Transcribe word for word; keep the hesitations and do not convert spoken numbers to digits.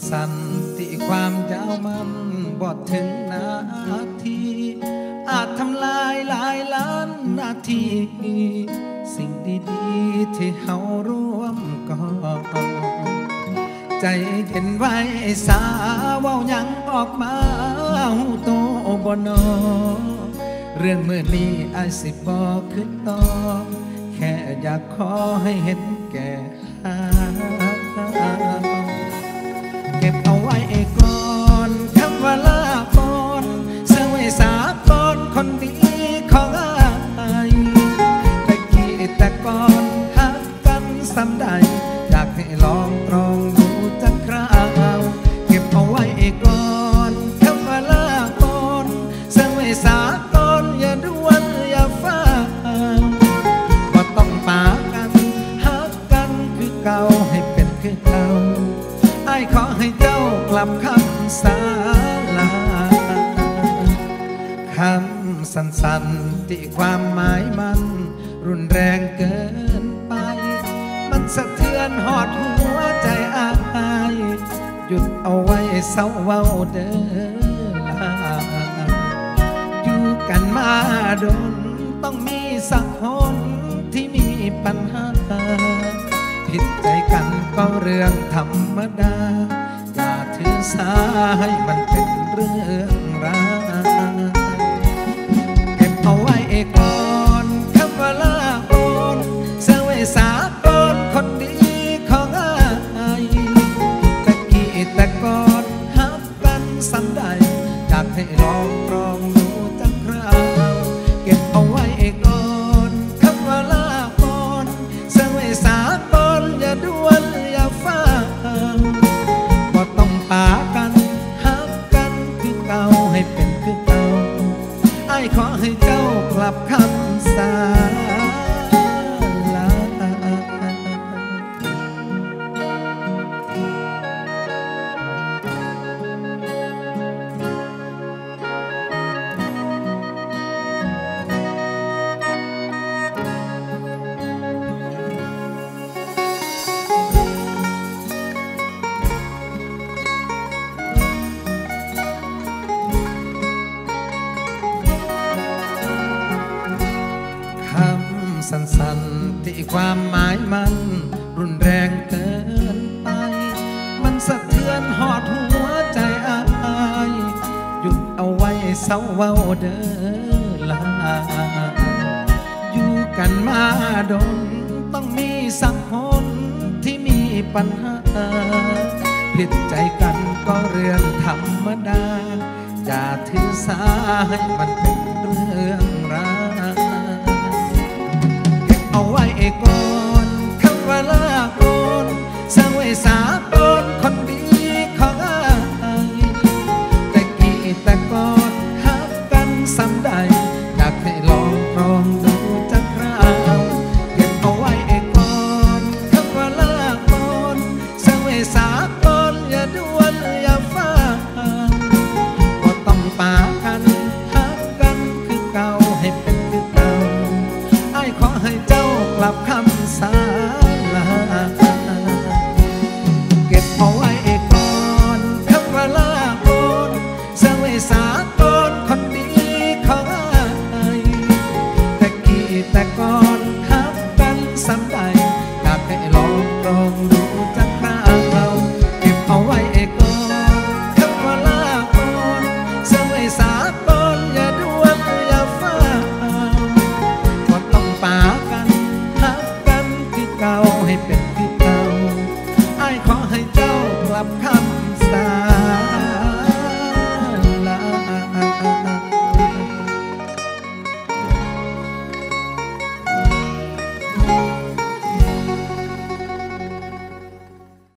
สันติความยาวมันบอดถึงนาทีอาจทำลายหลายล้านนาทีสิ่งดีๆที่เฮาร่วมก่อใจเย็นไว้สาเว้ายังออกมาหูโตบ่นอเรื่องมื้อนี้อ้ายสิบ่คิดต่อแค่อยากขอให้เห็นแก่หาเก็บเอาไว้ก่อนคำว่าลาก่อนเสื่อไว้สาก่อนคนดีของอ้ายแต่กี้แต่ก่อนหักกันซ้ำใดอยากให้ลองตรองดูจักคราวเก็บเอาไว้ก่อนคำว่าลาก่อนเสื่อไว้สาก่อนอย่าด่วนอย่าฟ้าบ่ต้องปากันหักกันคือเก่าให้เป็นคือเก่าอ้ายขอให้เจ้ากลับคำสาลาคำสั้นๆที่ความหมายมันรุนแรงเกินไปมันสะเทือนหอดหัวใจอ้ายหยุดเอาไว้เศร้าเว้าเด้อลาอยู่กันมาดนต้องมีสักคนที่มีปัญหาผิดใจกันก็เรื่องธรรมดาอย่าถือสาให้มันเป็นเรื่องราวเก็บเอาไว้ก่อนคำว่าลาก่อนเสื่อไว้สาก่อนคนดีของอ้ายแต่กี้แต่ก่อนหักกันซ้ำใดอยากให้ลองลองดูจักคราวเก็บเอาไว้ก่อนคำว่าลาก่อนเสื่อไว้สาก่อนอย่าด่วนอย่าฟ้าบ่ต้องปากันหักกันคือเก่าให้เป็นคือเก่าอ้ายขอให้เจ้ากลับคำสาลาสั้นๆที่ความหมายมันรุนแรงเกินไปมันสะเทือนหอดหัวใจอ้ายหยุดเอาไว้เศร้าเว้าเด้อลาอยู่กันมาดนต้องมีสักคนที่มีปัญหาผิดใจกันก็เรื่องธรรมดาอย่าถือสาให้มันเป็นเรื่องราวเอาไว้ก่อนคำว่าลาก่อนเสื่อไว้สาก่อนคนดีของอ้ายแต่กี้แต่ก่อนหักกันซ้ำใดอยากให้ลองลองดูจักคราวเก็บเอาไว้ก่อนคำว่าลาก่อนเสื่อไว้สาก่อนอย่าด่วนอย่าฟ้าบ่ต้องปากันหักกันคือเก่าให้เป็นคือเก่าอ้ายขอให้เจ้ากลับคำสาลาเก็บเอาไว้ก่อนคำว่าลาก่อนเสื่อไว้สาก่อนคนดีของอ้ายแต่กี้แต่ก่อนหักกันซ้ำใดอยากให้ลองลองดูจักคราวเก็บเอาไว้ก่อนคำว่าลาก่อนเสื่อไว้สาก่อนอย่าด่วนอย่าฟ้าบ่ต้องปากันหักกันคือเก่าให้เป็นคือเก่าอ้ายขอให้เจ้ากลับคำ